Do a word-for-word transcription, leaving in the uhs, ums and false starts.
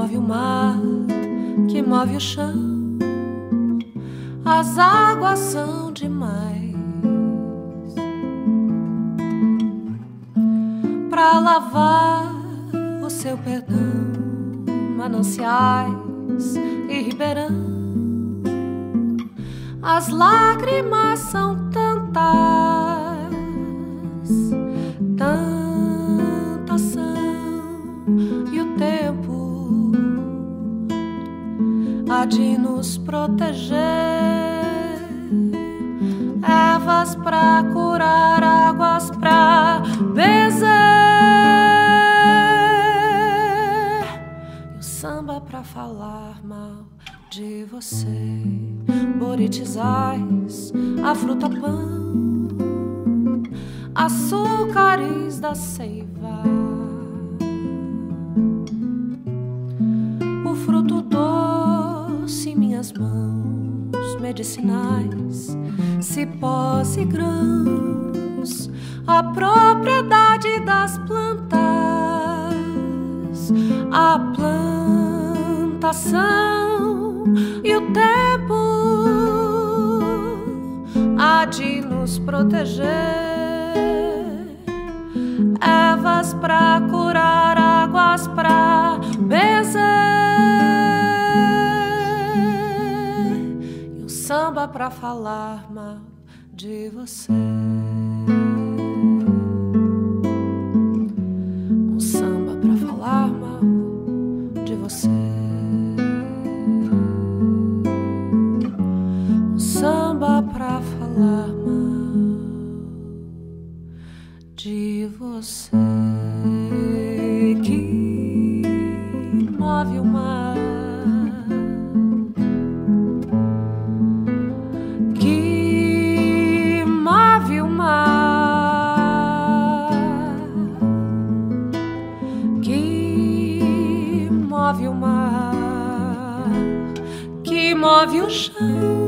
move o mar, que move o chão. As águas são demais pra lavar o seu perdão, mananciais e ribeirão. As lágrimas são tantas, tantas são, e o tempo há de nos proteger. Ervas pra curar, águas pra benzer, e o samba pra falar mal de você. Boritizais, a fruta pão, açúcares da seiva, o fruto doce em minhas mãos, medicinais, cipós e grãos, a propriedade das plantas, a plantação e o tempo há de nos proteger. Ervas pra curar, águas pra benzer, e o samba pra falar mal de você. Um samba pra falar mal de você. Um samba pra falar mal de você, que move o mar, que move o mar, que move o mar, que move o chão.